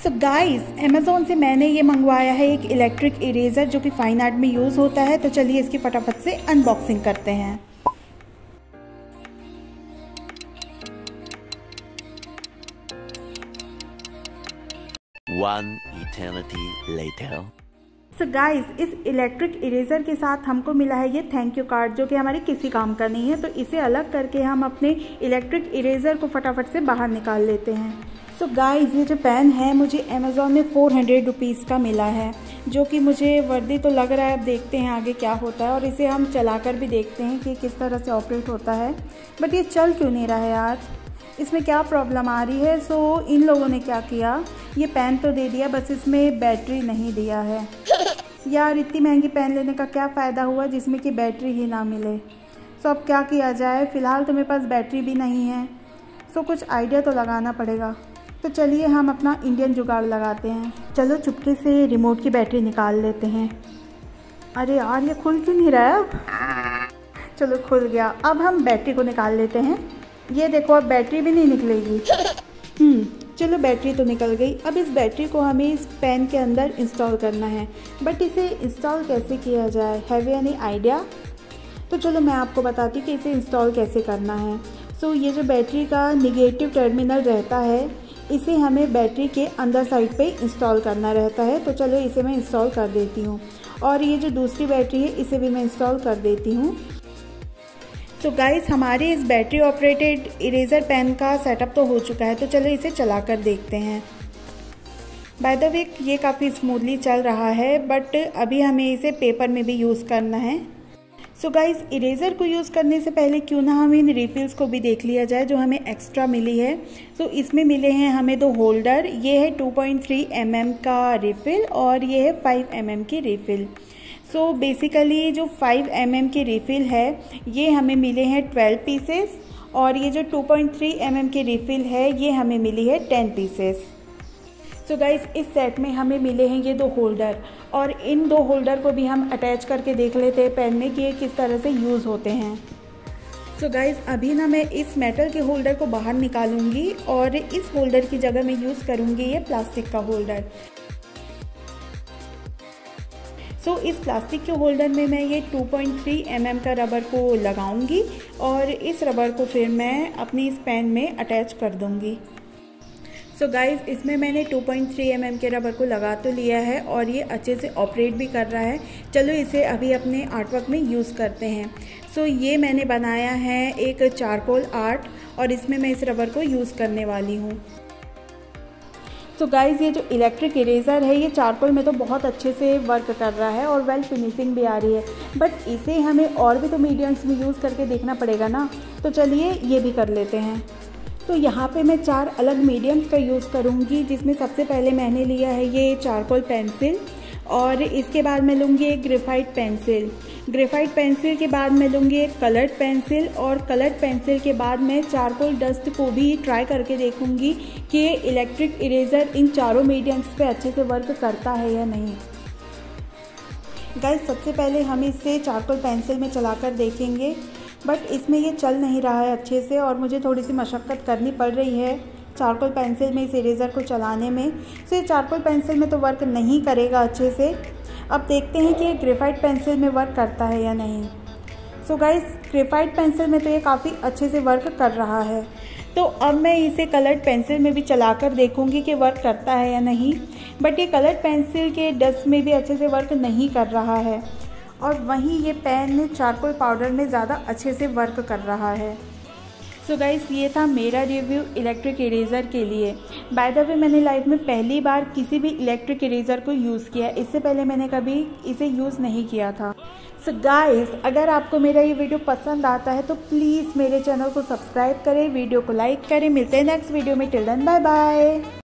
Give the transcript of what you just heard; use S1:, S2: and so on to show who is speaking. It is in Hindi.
S1: सो गाइस, अमेज़ोन से मैंने ये मंगवाया है एक इलेक्ट्रिक इरेज़र जो कि फाइन आर्ट में यूज़ होता है। तो चलिए इसकी फटाफट से अनबॉक्सिंग करते हैं।
S2: One eternity later.
S1: So guys, इस इलेक्ट्रिक इरेज़र के साथ हमको मिला है ये थैंक यू कार्ड जो कि हमारे किसी काम का नहीं है। तो इसे अलग करके हम अपने इलेक्ट्रिक इरेज़र को फटाफट से बाहर निकाल लेते हैं। सो गाइस, ये जो पेन है मुझे अमेज़ोन में 400 रुपीज़ का मिला है, जो कि मुझे वर्दी तो लग रहा है। अब देखते हैं आगे क्या होता है और इसे हम चलाकर भी देखते हैं कि किस तरह से ऑपरेट होता है। बट ये चल क्यों नहीं रहा है यार, इसमें क्या प्रॉब्लम आ रही है। सो इन लोगों ने क्या किया, ये पेन तो दे दिया, बस इसमें बैटरी नहीं दिया है। यार इतनी महंगी पेन लेने का क्या फ़ायदा हुआ जिसमें कि बैटरी ही ना मिले। सो अब क्या किया जाए, फ़िलहाल तो मेरे पास बैटरी भी नहीं है। सो कुछ आइडिया तो लगाना पड़ेगा। तो चलिए हम अपना इंडियन जुगाड़ लगाते हैं। चलो चुपके से रिमोट की बैटरी निकाल लेते हैं। अरे यार ये खुल क्यों नहीं रहा है। अब चलो खुल गया। अब हम बैटरी को निकाल लेते हैं। ये देखो अब बैटरी भी नहीं निकलेगी। चलो बैटरी तो निकल गई। अब इस बैटरी को हमें इस पेन के अंदर इंस्टॉल करना है। बट इसे इंस्टॉल कैसे किया जाए, हैव यू एनी आइडिया? तो चलो मैं आपको बताती हूँ कि इसे इंस्टॉल कैसे करना है। सो ये जो बैटरी का निगेटिव टर्मिनल रहता है, इसे हमें बैटरी के अंदर साइड पे इंस्टॉल करना रहता है। तो चलो इसे मैं इंस्टॉल कर देती हूँ। और ये जो दूसरी बैटरी है इसे भी मैं इंस्टॉल कर देती हूँ। तो गाइस, हमारे इस बैटरी ऑपरेटेड इरेज़र पेन का सेटअप तो हो चुका है। तो चलो इसे चलाकर देखते हैं। बाय द वे ये काफ़ी स्मूथली चल रहा है, बट अभी हमें इसे पेपर में भी यूज़ करना है। सो गाइस, इरेज़र को यूज़ करने से पहले क्यों ना हम इन रिफिल्स को भी देख लिया जाए जो हमें एक्स्ट्रा मिली है। सो इसमें मिले हैं हमें 2 होल्डर। ये है 2.3 mm का रिफ़िल और ये है 5 mm की रिफ़िल। सो बेसिकली जो 5 mm की रिफ़िल है ये हमें मिले हैं 12 पीसेस, और ये जो 2.3 mm की रिफ़िल है ये हमें मिली है 10 पीसेस। सो गाइस, इस सेट में हमें मिले हैं ये 2 होल्डर, और इन 2 होल्डर को भी हम अटैच करके देख लेते हैं पेन में कि ये किस तरह से यूज़ होते हैं। सो गाइस, अभी ना मैं इस मेटल के होल्डर को बाहर निकालूंगी और इस होल्डर की जगह मैं यूज़ करूंगी ये प्लास्टिक का होल्डर। सो इस प्लास्टिक के होल्डर में मैं ये 2.3 mm का रबर को लगाऊंगी और इस रबर को फिर मैं अपनी इस पेन में अटैच कर दूंगी। सो गाइस, इसमें मैंने 2.3 mm के रबर को लगा तो लिया है और ये अच्छे से ऑपरेट भी कर रहा है। चलो इसे अभी अपने आर्टवर्क में यूज़ करते हैं। सो ये मैंने बनाया है एक चारकोल आर्ट, और इसमें मैं इस रबर को यूज़ करने वाली हूँ। सो गाइस, ये जो इलेक्ट्रिक इरेज़र है ये चारकोल में तो बहुत अच्छे से वर्क कर रहा है और वेल फिनिशिंग भी आ रही है, बट इसे हमें और भी तो मीडियम्स में यूज़ करके देखना पड़ेगा ना। तो चलिए ये भी कर लेते हैं। तो यहाँ पे मैं 4 अलग मीडियम्स का यूज़ करूँगी, जिसमें सबसे पहले मैंने लिया है ये चारकोल पेंसिल, और इसके बाद मैं लूँगी एक ग्रेफाइट पेंसिल। ग्रेफाइट पेंसिल के बाद मैं लूँगी एक कलर्ड पेंसिल, और कलर्ड पेंसिल के बाद मैं चारकोल डस्ट को भी ट्राई करके देखूँगी कि ये इलेक्ट्रिक इरेज़र इन चारों मीडियम्स पे अच्छे से वर्क करता है या नहीं। गाइस, सबसे पहले हम इसे चारकोल पेंसिल में चलाकर देखेंगे, बट इसमें ये चल नहीं रहा है अच्छे से और मुझे थोड़ी सी मशक्क़त करनी पड़ रही है चारकोल पेंसिल में इस इरेज़र को चलाने में। सो ये चारकोल पेंसिल में तो वर्क नहीं करेगा अच्छे से। अब देखते हैं कि ये ग्रेफाइट पेंसिल में वर्क करता है या नहीं। सो गाइस, ग्रेफाइट पेंसिल में तो ये काफ़ी अच्छे से वर्क कर रहा है। तो अब मैं इसे कलर्ड पेंसिल में भी चलाकर देखूंगी कि वर्क करता है या नहीं। बट ये कलर्ड पेंसिल के डस्ट में भी अच्छे से वर्क नहीं कर रहा है, और वहीं ये पेन चारकोल पाउडर में ज़्यादा अच्छे से वर्क कर रहा है। सो गाइस, ये था मेरा रिव्यू इलेक्ट्रिक इरेज़र के लिए। बाय द वे मैंने लाइफ में पहली बार किसी भी इलेक्ट्रिक इरेज़र को यूज़ किया, इससे पहले मैंने कभी इसे यूज़ नहीं किया था। सो गाइस, अगर आपको मेरा ये वीडियो पसंद आता है तो प्लीज़ मेरे चैनल को सब्सक्राइब करें, वीडियो को लाइक करें। मिलते हैं नेक्स्ट वीडियो में। Till then bye bye.